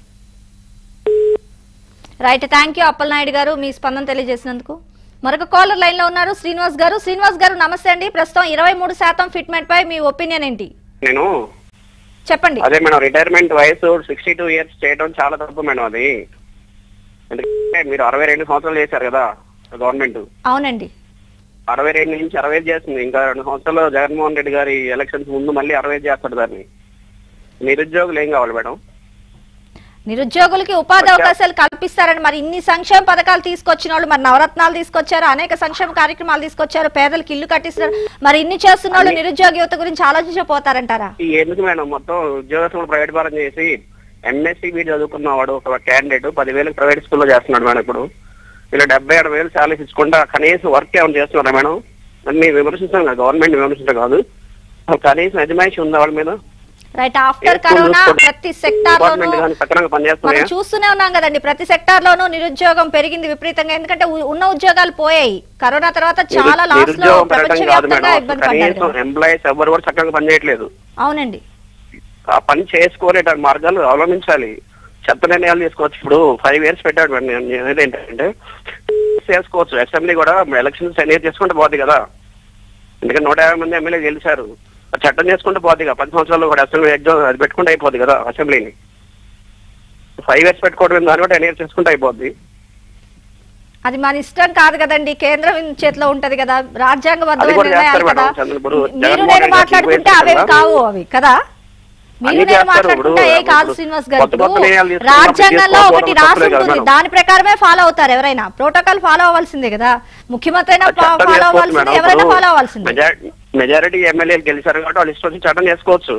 రైట్, థ్యాంక్ యూ అప్పలనాయుడు గారు మీ స్పందన తెలియజేసినందుకు. మరొక కాలర్ లైన్ లో ఉన్నారు శ్రీనివాస్ గారు. శ్రీనివాస్ గారు నమస్తే అండి. ప్రస్తుతం 23% ఫిట్మెంట్ పై మీ ఒపీనియన్ ఏంటి? నేను చెప్పండి. అదే మేడం, రిటైర్మెంట్ వయసు 62 ఇయర్స్ చేయడం చాలా తప్పు మేడం. అది ఎందుకంటే మీరు 62 సంవత్సరాలు చేశారు కదా గవర్నమెంట్. అవునండి. 62 నుంచి 65 చేస్తుంది. ఇంకా 2 సంవత్సరాలు జగన్మోహన్ రెడ్డి గారి ఎలక్షన్స్ ముందు మళ్ళీ 65 చేస్తాడు దాన్ని. నిరుద్యోగులు ఏం కావాలి మేడం? నిరుద్యోగులకి ఉపాధి అవకాశాలు కల్పిస్తారని మరి ఇన్ని సంక్షేమ పథకాలు తీసుకొచ్చిన వాళ్ళు, మరి నవరత్నాలు తీసుకొచ్చారు, అనేక సంక్షేమ కార్యక్రమాలు తీసుకొచ్చారు, పేదలకు ఇల్లు కట్టిస్తారు, మరి ఇన్ని చేస్తున్న వాళ్ళు నిరుద్యోగ యువత గురించి ఆలోచించపోతారంటారా? ఎందుకు మేడం, మొత్తం ఉద్యోగస్తులు ప్రైవేట్ పరం చేసి ఎంఎస్సీ బీడ్ చదువుకున్నవాడు ఒక క్యాండిడేట్ 10,000 ప్రైవేట్ స్కూల్లో చేస్తున్నాడు మేడం. ఇప్పుడు ఇలా 77,000 శాలరీస్ ఇచ్చుకుంటా కనీసం వర్క్ ఏమైనా చేస్తున్నారా మేడం? అన్ని విమర్శిస్తాం కదా, గవర్నమెంట్ విమర్శించడం కాదు, కనీసం అజమాయిషి ఉందా వాళ్ళ మీద? రైట్, ఆఫ్టర్ కరోనా ప్రతి సెక్టార్ లోనూ మనం చూస్తూనే ఉన్నాం కదండి, ప్రతి సెక్టార్ లోనూ నిరుద్యోగం పెరిగింది విపరీతంగా. ఎందుకంటే ఉన్న ఉద్యోగాలు పోయాయి. కరోనా తర్వాత చాలా లాస్ లో ప్రపంచవ్యాప్తంగా ఇబ్బంది పడ్డారు. ఎంప్లాయీస్ ఎవరు కూడా చక్కగా పని చేయట్లేదు. అవునండి. ఆ పని చేసుకోలేట మార్గాలు అవలంబించాలి. చెత్త నిర్ణయాలు తీసుకోవచ్చు. ఇప్పుడు 5 years పెట్టాడు ఏంటంటే చేసుకోవచ్చు. అసెంబ్లీ కూడా ఎలక్షన్స్ ఎన్నియర్ చేసుకుంటే పోతుంది కదా. ఎందుకంటే 150 మంది ఎమ్మెల్యే గెలిచారు. చట్టం చేసుకుంటే పోతుంది కదా. 10 సంవత్సరాలు కూడా అసెంబ్లీ ఎగ్జామ్ అది పెట్టుకుంటే అయిపోద్ది కదా. అసెంబ్లీని 5 years పెట్టుకోవడం దాన్ని కూడా 10 years చేసుకుంటే అయిపోద్ది. అది మన ఇష్టం కాదు కదండి, కేంద్రం చేతిలో ఉంటది కదా, రాజ్యాంగబద్ధమైన నిర్ణయాలు కదా. మీరు నేను మాట్లాడుకుంటే అవేవి కావు అవి కదా. మీరు నేను మాట్లాడుకుంటే ఏ కాదు శ్రీనివాస్ గారు. రాజ్యాంగంలో ఒకటి రాసి ఉంటుంది, దాని ప్రకారమే ఫాలో అవుతారు. ఎవరైనా ప్రోటోకాల్ ఫాలో అవ్వాల్సిందే కదా. ముఖ్యమంత్రి అయినా ఫాలో అవ్వాల్సిందే, ఎవరైనా ఫాలో అవ్వాల్సిందే. మెజారిటీ ఎమ్మెల్యేలు గెలిచారు కాబట్టి వాళ్ళు ఇష్టం వచ్చి చట్టం చేసుకోవచ్చు.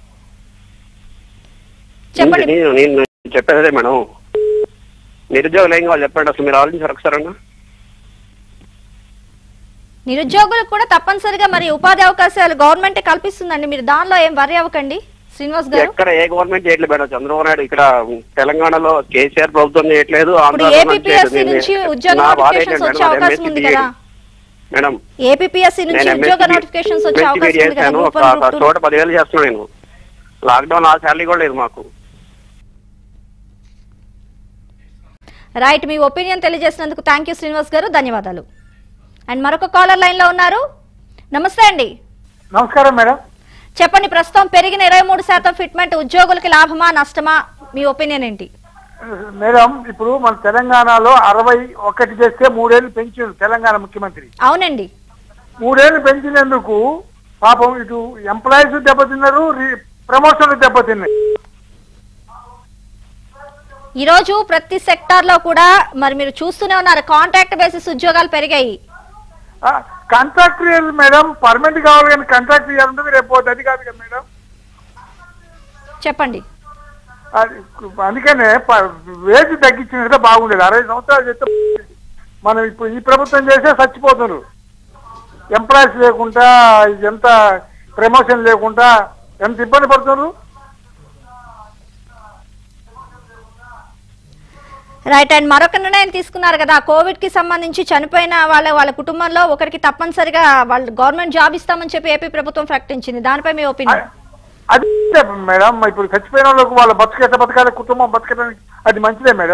చెప్పండి. నేను చెప్పేదే మేడం, నిరుద్యోగులు ఏం కావాలి చెప్పండి. అసలు మీరు ఆలోచించారు ఒకసారన్నా? నిరుద్యోగులకు కూడా తప్పనిసరిగా మరి ఉపాధి అవకాశాలు గవర్నమెంట్ కల్పిస్తుందండి. మీరు దానిలో ఏం వరి అవ్వకండి శ్రీనివాస్ గారు. ఎక్కడ ఏ గవర్నమెంట్ చేయట్లేదు మేడం. చంద్రబాబు నాయుడు ఇక్కడ తెలంగాణలో కేసీఆర్ ప్రభుత్వం చేయట్లేదు. ఏపీపీఎస్సీ నుంచి ఉద్యోగ నోటిఫికేషన్స్ వచ్చే అవకాశం ఉంది కదా మేడం. ఏపీపీఎస్సీ నుంచి ఉద్యోగ నోటిఫికేషన్స్ వచ్చే అవకాశం ఉంది కదా. ఒక చోట 10,000 చేస్తున్నాను నేను. లాక్డౌన్ ఆ శాలరీ కూడా లేదు మాకు. రైట్, మీ ఒపీనియన్ తెలియజేసినందుకు థ్యాంక్ యూ శ్రీనివాస్ గారు, ధన్యవాదాలు. అండ్ మరొక కాలర్ లైన్ లో ఉన్నారు. నమస్తే అండి. నమస్కారం మేడం. చెప్పండి, ప్రస్తుతం పెరిగిన 23% ఫిట్మెంట్ ఉద్యోగులకి లాభమా నష్టమా? మీ ఒపీనియన్ ఏంటి? మేడం, ఇప్పుడు మన తెలంగాణలో 61 చేస్తే 3 ఏళ్ళు పెంచారు తెలంగాణ ముఖ్యమంత్రి. అవునండి. 3 ఏళ్ళు పెంచినందుకు పాపం ఇటు ఎంప్లాయీస్ దెబ్బతిన్నారు, ప్రమోషన్లు దెబ్బతిన్నాయి. ఈ రోజు ప్రతి సెక్టార్ లో కూడా మరి మీరు చూస్తూనే ఉన్నారు, కాంట్రాక్ట్ బేసిస్ ఉద్యోగాలు పెరిగాయి. కాంట్రాక్ట్ మేడం, పర్మనెంట్ కావాలి కానీ కాంట్రాక్ట్ ఇవ్వాలంటే రేపు అది కాదు కదా మేడం. చెప్పండి. అందుకనే వేజ్ తగ్గించిన బాగుండేది. 60 సంవత్సరాలు చేస్తే మనం ఇప్పుడు ఈ ప్రభుత్వం చేస్తే చచ్చిపోతున్నారు. ఎంప్లాయీస్ లేకుండా, ఎంత ప్రమోషన్ లేకుండా ఎంత ఇబ్బంది పడుతున్నారు. రైట్. అండ్ మరొక నిర్ణయం తీసుకున్నారు కదా, కోవిడ్ కి సంబంధించి చనిపోయిన వాళ్ళ కుటుంబంలో ఒకరికి తప్పనిసరిగా వాళ్ళు గవర్నమెంట్ జాబ్ ఇస్తామని చెప్పి ఏపీ ప్రభుత్వం ప్రకటించింది. దానిపై మీ ఒపీనియన్? అది మేడం, ఇప్పుడు చచ్చిపోయిన వాళ్ళకు వాళ్ళ బతకాలి, కుటుంబం బతకడానికి అది మంచిదే మేడం.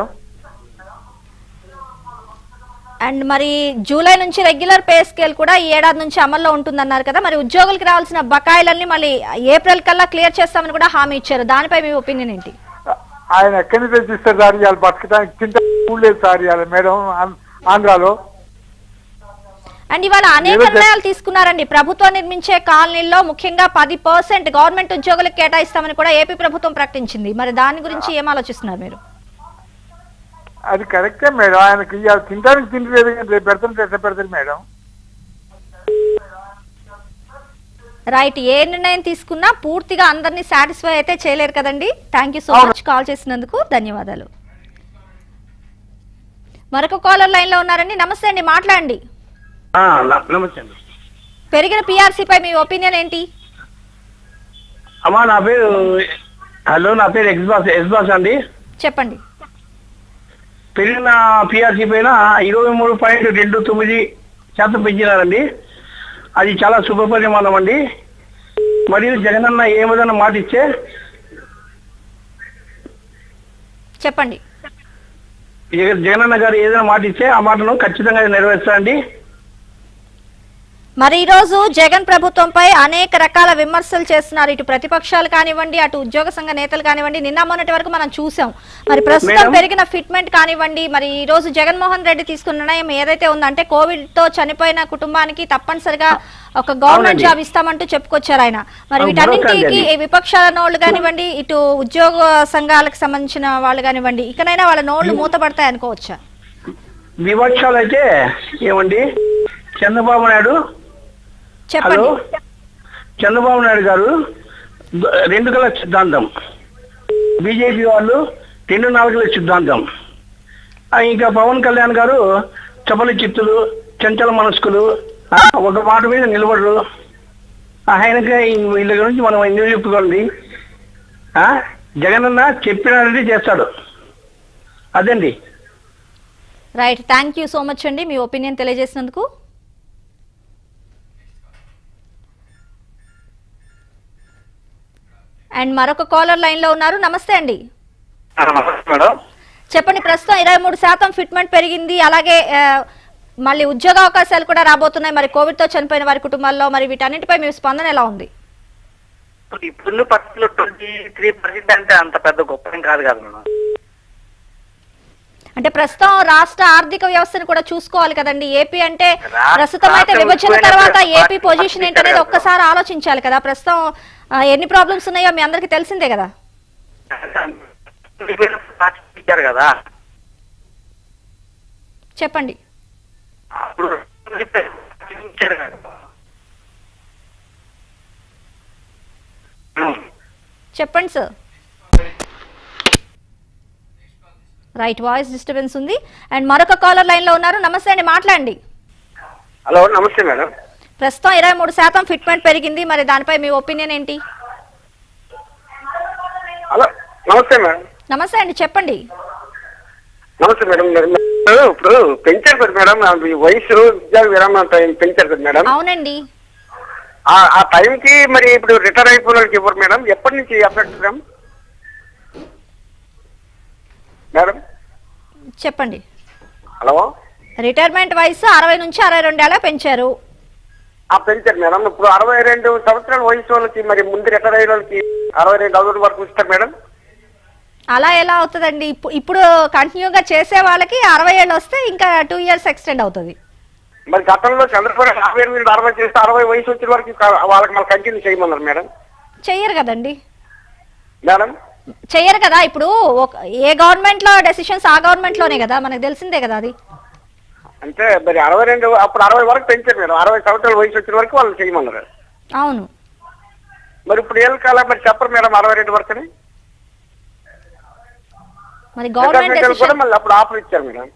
అండ్ మరి జూలై నుంచి రెగ్యులర్ పే స్కేల్ కూడా ఈ ఏడాది నుంచి అమల్లో ఉంటుందన్నారు కదా. మరి ఉద్యోగులకు రావాల్సిన బకాయిలన్నీ మళ్ళీ ఏప్రిల్ కల్లా క్లియర్ చేస్తామని కూడా హామీ ఇచ్చారు. దానిపై మీ ఒపీనియన్ ఏంటి? ఆయన ఎక్కడి నుంచి తెచ్చిస్తారు సార్? ఇవాళ బతకడానికి చింత లేదు సార్ ఇవాళ మేడం ఆంధ్రాలో. అండ్ ఇవాళ అనేక నిర్ణయాలు తీసుకున్నారండి. ప్రభుత్వం నిర్మించే కాలనీల్లో ముఖ్యంగా 10% గవర్నమెంట్ ఉద్యోగులకు కేటాయిస్తామని కూడా ఏపీ ప్రభుత్వం ప్రకటించింది. మరి దాని గురించి ఏం ఆలోచిస్తున్నారు మీరు? అది కరెక్టే మేడం. ఆయనకి ఇవాళ తినడానికి తిండి లేదు, రేపు పెడతారు మేడం. రైట్, ఏ నిర్ణయం తీసుకున్నా పూర్తిగా అందరినీ సాటిస్ఫై అయితే చేయలేరు కదండి. Thank you so much call చేసినందుకు, ధన్యవాదాలు. మరొక కాలర్ లైన్ లో ఉన్నారండి. నమస్తే అండి, మాట్లాడండి. నమస్తే అండి. పెరిగిన పిఆర్సీ పై మీ ఒపీనియన్ ఏంటి? అమ్మా, నా పేరు హలో, నా పేరు ఎక్స్బాస్ అండి. చెప్పండి. పెరిగిన పిఆర్సీ పైన 23.29% పెంచినారండి. అది చాలా శుభపరిమాణం అండి. మరియు జగనన్న ఏమదన్న మాట ఇచ్చే చెప్పండి. జగనన్న గారు ఏదైనా మాట ఇచ్చే ఆ మాటను ఖచ్చితంగా నెరవేర్చారండి. మరి ఈ రోజు జగన్ ప్రభుత్వంపై అనేక రకాల విమర్శలు చేస్తున్నారు. ఇటు ప్రతిపక్షాలు కానివ్వండి, అటు ఉద్యోగ సంఘ నేతలు కానివ్వండి. నిన్న మొన్నటి వరకు మనం చూసాం. మరి ప్రస్తుతం పెరిగిన ఫిట్మెంట్ కానివ్వండి, మరి ఈ రోజు జగన్మోహన్ రెడ్డి తీసుకున్న నిర్ణయం ఏదైతే ఉందంటే కోవిడ్ తో చనిపోయిన కుటుంబానికి తప్పనిసరిగా ఒక గవర్నమెంట్ జాబ్ ఇస్తామంటూ చెప్పుకొచ్చారు ఆయన. మరి వీటన్నింటికి విపక్షాల నోళ్లు కానివ్వండి, ఇటు ఉద్యోగ సంఘాలకు సంబంధించిన వాళ్ళు కానివ్వండి, ఇకనైనా వాళ్ళ నోళ్లు మూతపడతాయి అనుకోవచ్చా? విపక్షాలు అయితే ఏమండి, చంద్రబాబు నాయుడు చంద్రబాబు నాయుడు గారు 2 గల సిద్ధాంతం, బీజేపీ వాళ్ళు 2 నాలుగుల సిద్ధాంతం, ఇంకా పవన్ కళ్యాణ్ గారు చపల చిత్తులు, చంచల మనస్కులు, ఒక మాట మీద నిలబడరు. ఆయనకి వీళ్ళ గురించి మనం ఎందుకు చెప్పుకోండి. జగనన్న చెప్పినది చేస్తాడు. అదండి. Right, thank you so much అండి మీ ఒపీనియన్ తెలియజేసినందుకు. అండ్ మరొక కాలర్ లైన్ లో ఉన్నారు. నమస్తే అండి. చెప్పండి. ప్రస్తుతం 23% ఫిట్మెంట్ పెరిగింది. అలాగే మళ్ళీ ఉద్యోగ అవకాశాలు కూడా రాబోతున్నాయి. మరి కోవిడ్ తో చనిపోయిన వారి కుటుంబాల్లో మరి వీటన్నిటిపై మీ స్పందన ఎలా ఉంది? ఇప్పుడు పరిస్థితుల్లో 23% అంటే అంత పెద్ద గొప్ప కాదు కదా మేడం. అంటే ప్రస్తుతం రాష్ట్ర ఆర్థిక వ్యవస్థను కూడా చూసుకోవాలి కదండి. ఏపీ అంటే ప్రస్తుతం అయితే విభజన తర్వాత ఏపీ పొజిషన్ ఏంటనేది ఒక్కసారి ఆలోచించాలి కదా. ప్రస్తుతం ఎన్ని ప్రాబ్లమ్స్ ఉన్నాయో మీ అందరికి తెలిసిందే కదా. చెప్పండి. చెప్పండి సార్. రైట్, వాయిస్ డిస్టర్బెన్స్ ఉంది. అండ్ మరొక కాలర్ లైన్ లో ఉన్నారు. నమస్తే అండి, మాట్లాడండి. హలో, నమస్తే మేడం. ప్రస్తుతం 23% ఫిట్మెంట్ పెరిగింది. మరి దానిపై మీ ఒపీనియన్ ఏంటి? హలో, నమస్తే మేడం. నమస్తే అండి, చెప్పండి. నమస్తే మేడం. ఇప్పుడు పెంచారు కదా మేడం వయసు, ఉద్యోగ విరామం పెంచారు కదా మేడం. అవునండి. ఆ టైంకి మరి ఇప్పుడు రిటైర్ అయిపోయిన వాళ్ళకి ఇవ్వరు మేడం. ఎప్పటి నుంచి ఎఫెక్ట్ మేడం? మేడం చెప్పండి. హలో, రిటైర్మెంట్ వయసు 60 నుంచి 62 ఏళ్ళ పెంచారు. పెంచారు మేడం. ఇప్పుడు 62 సంవత్సరాల వయసు వాళ్ళకి మరి ముందు రిటైర్ అయ్యే వాళ్ళకి 62 వరకు ఇస్తారు మేడం. అలా ఎలా అవుతుందండి? ఇప్పుడు కంటిన్యూగా చేసే వాళ్ళకి 60 ఏళ్ళు వస్తే ఇంకా 2 ఇయర్స్ ఎక్స్టెండ్ అవుతుంది. మరి గతంలో చంద్రబాబు 60 చేస్తే 60 వయసు వచ్చిన వరకు వాళ్ళకి మళ్ళీ కంటిన్యూ చేయమన్నారు మేడం. చెయ్యరు కదండి మేడం. చెయ్యరు కదా. ఇప్పుడు ఏ గవర్నమెంట్ లో డెసిషన్స్ ఆ గవర్నమెంట్ లోనే కదా, మనకు తెలిసిందే కదా అది. అంటే మరి 62 అప్పుడు 60 వరకు పెంచారు మేడం. 60 సంవత్సరాల వయసు వచ్చిన వరకు వాళ్ళు చేయమన్నారు. అవును. మరి ఇప్పుడు ఏళ్ళ కాలం మరి చెప్పరు మేడం 62 వరకుని. మరి గవర్నమెంట్ కూడా మళ్ళీ అప్పుడు ఆఫర్ ఇచ్చారు మేడం.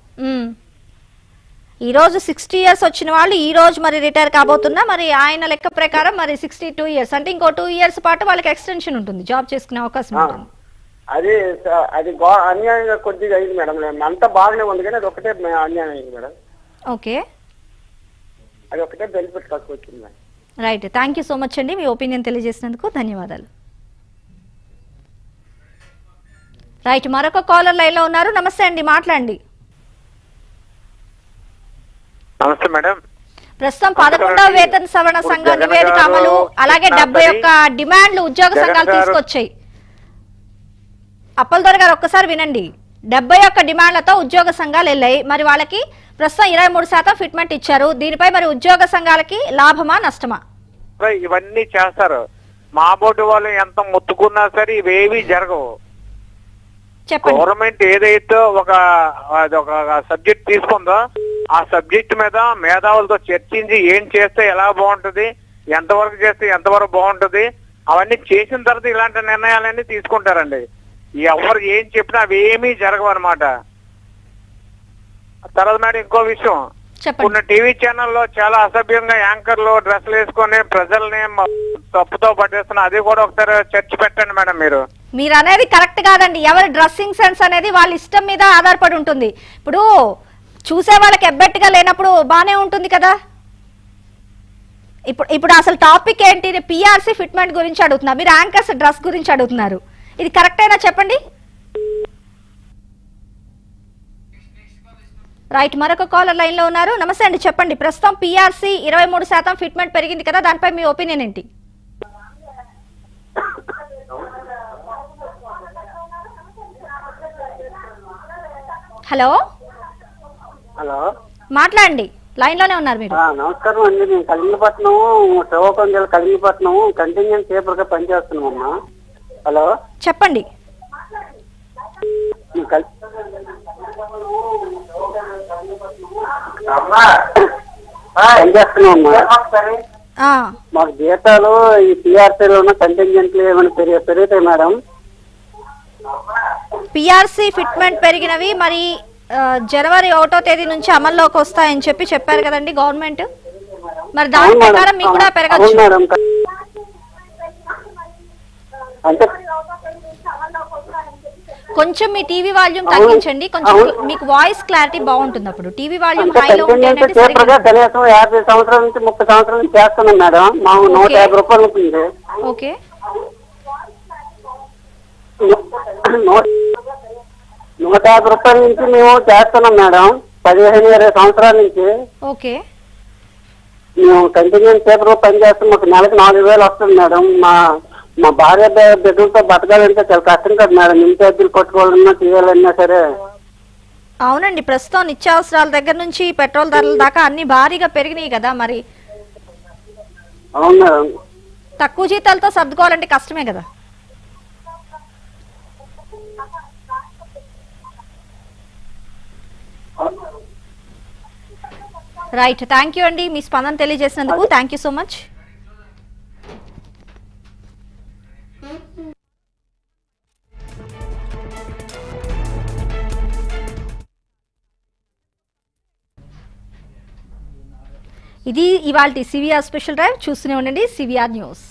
ఈ రోజు 60 ఇయర్స్ వచ్చిన వాళ్ళు ఈ రోజు మరి రిటైర్ కాబోతున్నా. మరి ఆయన లెక్క ప్రకారం మరి 62 ఇయర్స్ అంటే ఇంకో 2 ఇయర్స్ పాటు వాళ్ళకి ఎక్స్టెన్షన్ ఉంటుంది, జాబ్ చేసుకునే అవకాశం ఉంటుంది. అది అన్యాయంగా కొద్దిగా అయింది మేడం. అంతా బాగానే ఉంది కానీ అది ఒకటే అన్యాయం అయింది మేడం. ఓకే, అది ఒకటే బెనిఫిట్ తక్కువ వచ్చింది madam. Right, thank you so much అండి మీ ఒపీనియన్ తెలియజేసినందుకు. ధన్యవాదాలు. రైట్, మరొక కాలర్ లైన్ లో ఉన్నారు. నమస్తే అండి, మాట్లాడండి. నమస్తే మేడం. ప్రస్తుతం 11వ వేతన సవరణ సంఘం నివేదిక అమలు, అలాగే 71 డిమాండ్లు ఉద్యోగ సంఘాలు తీసుకొచ్చాయి. అప్పలదొర గారు ఒక్కసారి వినండి. 71 డిమాండ్లతో ఉద్యోగ సంఘాలు వెళ్ళాయి. మరి వాళ్ళకి ప్రస్తుతం 23% ఫిట్మెంట్ ఇచ్చారు. దీనిపై మరి ఉద్యోగ సంఘాలకి లాభమా నష్టమా? ఇవన్నీ చేస్తారు. మా బోర్డు వాళ్ళు ఎంత ముత్తుకున్నా సరే ఇవేవి జరగవు. గవర్నమెంట్ ఏదైతే ఒక సబ్జెక్ట్ తీసుకుందో ఆ సబ్జెక్ట్ మీద మేధావులతో చర్చించి ఏం చేస్తే ఎలా బాగుంటుంది, ఎంతవరకు చేస్తే ఎంతవరకు బాగుంటుంది, అవన్నీ చేసిన తర్వాత ఇలాంటి నిర్ణయాలన్నీ తీసుకుంటారండి. ఎవరు ఏం చెప్పినా అవి ఏమీ జరగవు అనమాట. తర్వాత మేడం ఇంకో విషయం, కొన్ని టీవీ ఛానల్లో చాలా అసభ్యంగా యాంకర్లు డ్రెస్సులు వేసుకొని ప్రజల్ని తప్పుతో పట్టేస్తున్నా, అది కూడా ఒకసారి చర్చ పెట్టండి మేడం మీరు. మీరు అనేది కరెక్ట్ కాదండి. ఎవరి డ్రెస్సింగ్ సెన్స్ అనేది వాళ్ళ ఇష్టం మీద ఆధారపడి ఉంటుంది. ఇప్పుడు చూసే వాళ్ళకి ఎబ్బెట్టుగా లేనప్పుడు బానే ఉంటుంది కదా. ఇప్పుడు అసలు టాపిక్ ఏంటి? పిఆర్సీ ఫిట్మెంట్ గురించి అడుగుతున్నారు, మీరు యాంకర్స్ డ్రెస్ గురించి అడుగుతున్నారు. ఇది కరెక్ట్ అయినా చెప్పండి. రైట్, మరొక కాలర్ లైన్ లో ఉన్నారు. నమస్తే అండి, చెప్పండి. ప్రస్తుతం పిఆర్సీ 23% ఫిట్మెంట్ పెరిగింది కదా, దానిపై మీ ఒపీనియన్ ఏంటి? హలో హలో, మాట్లాడండి, లైన్ లోనే ఉన్నారు మీరు. నమస్కారం అండి. నేను కలింగపట్నం, శ్రీకాకుళం జిల్లా కలింగపట్నం కంటింజెంట్ పేపర్ గా పనిచేస్తున్నామమ్మా. హలో చెప్పండి. పనిచేస్తున్నామమ్మా. మాకు జీతాలు ఈ పిఆర్సీలో ఉన్న కంటింజెంట్లు ఏమైనా పెరుగుతాయి మేడం? పిఆర్సీ ఫిట్మెంట్ పెరిగినవి మరి జనవరి 1వ తేదీ నుంచి అమల్లోకి వస్తాయని చెప్పారు కదండి గవర్నమెంట్. మరి దాని ప్రకారం మీకు కూడా పెరగచ్చు. కొంచెం మీ టీవీ వాల్యూమ్ తగ్గించండి, కొంచెం మీకు వాయిస్ క్లారిటీ బాగుంటుంది. అప్పుడు టీవీ వాల్యూమ్ హైలో కనీసం 50 సంవత్సరాల నుంచి 30 సంవత్సరాల నుంచి చేస్తున్నాం మేడం. మాకు 150 రూపాయలు ఉంటుంది. ఓకే, 150 రూపాయల నుంచి మేము చేస్తున్నాం మేడం, 15-20 సంవత్సరాల నుంచి. ఓకే, మేము కంటిన్యూస్ పేపర్ పని చేస్తాం. మాకు నెలకు 4,000 వస్తుంది మేడం. మా భార్య బిడ్డలతో బతకాలంటే చాలా కష్టం కదా మేడం. ఇంటి అద్దెలు కొట్టుకోవాలన్నా చేయాలన్నా సరే. అవునండి, ప్రస్తుతం నిత్యావసరాల దగ్గర నుంచి పెట్రోల్ ధరల దాకా అన్ని భారీగా పెరిగినాయి కదా. మరి అవును మేడం, తక్కువ జీతాలతో సర్దుకోవాలంటే కష్టమే కదా. రైట్, థ్యాంక్ యూ అండి, మీ స్పందన తెలియజేసినందుకు. Thank you so much. ఇది ఇవాల్టి సివిఆర్ స్పెషల్ డ్రైవ్. చూస్తూనే ఉండండి సివిఆర్ న్యూస్.